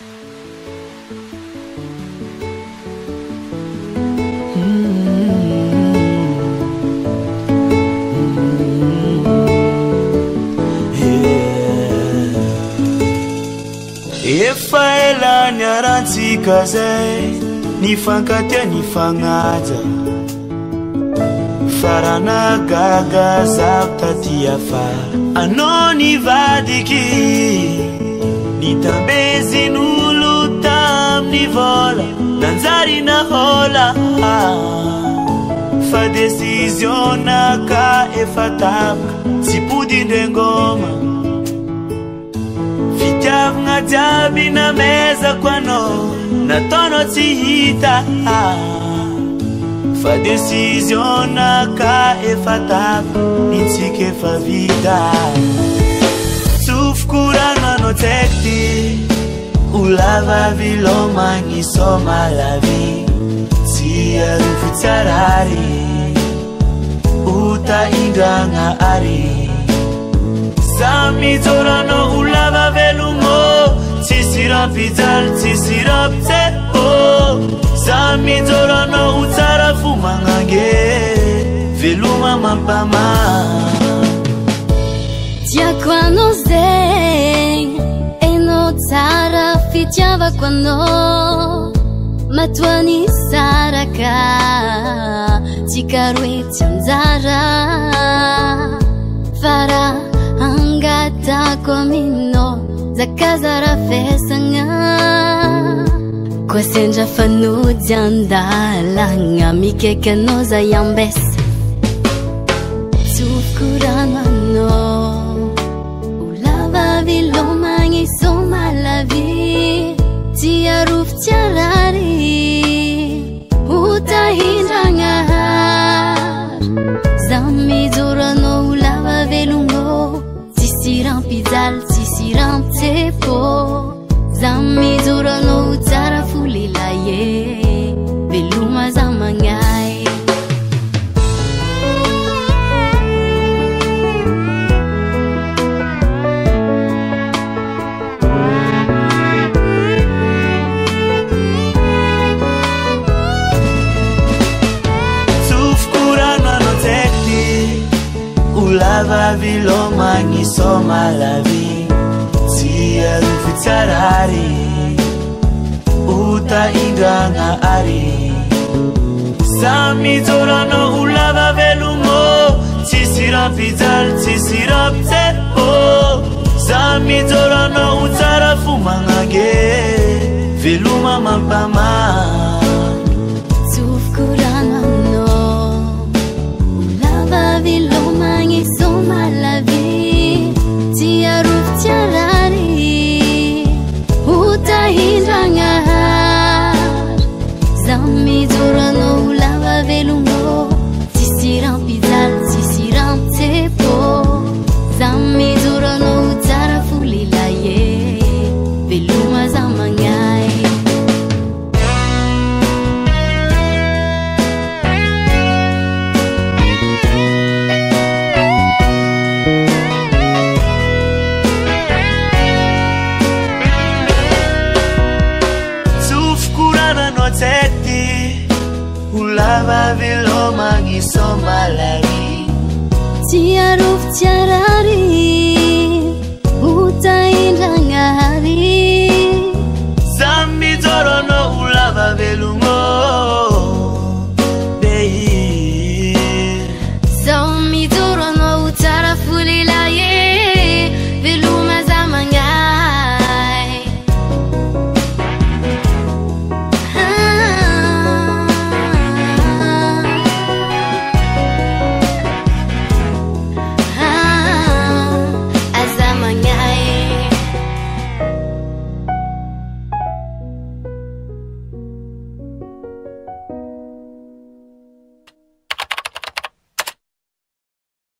Efa ela niarantsika zay nifankatia nifagnaja farana gaga zako taty afara anao nivadiky nitambezin'olo tamin'ny vola nanjary nahola fa decision-naka efa tapaka tsy podindrengoma fitiavagna jiaby namezako anao nataonao tsy hita fa decision-naka efa tapaka nintsika efa vita sofikorananao tseky ty olava vilomagny soma la vie tsy arovy tsarary ota indragna ary samijorano ulava velumo tsisy rampijaly tsisy rampitseko samijorano utsara fo magnange veloma mampama tiako anao zegny enao tsara fitiavako anao matoany saraka tsikaroe tsy anjara fara angatako aminao zakazara fesagna koa sendra fanody andalagna mikaiky anao zay ambesa sofikorano anao olava vilomagny soma la vie tsy arovy tsarary utahindragna zamijorano olava velongo tsisy rampijaly tsisy rampitsepo zamijorano tsara fo lelaye veloma za magnay olava vilomagny soma la vie tsy arovy tsarary ota indragna ary samijorano olava velomo tsisy rampijaly tsisy rampitseko samijorano utsara fo magnange veloma mampama sofikorano anao olava vilomagny soma la vie tsy arovy tsarary utahindragna zamijorano olava velongo tsisy rampijaly tsisy rampitsepo zamijorano tsara fo lelaye veloma za magnay olava vilomagny soma la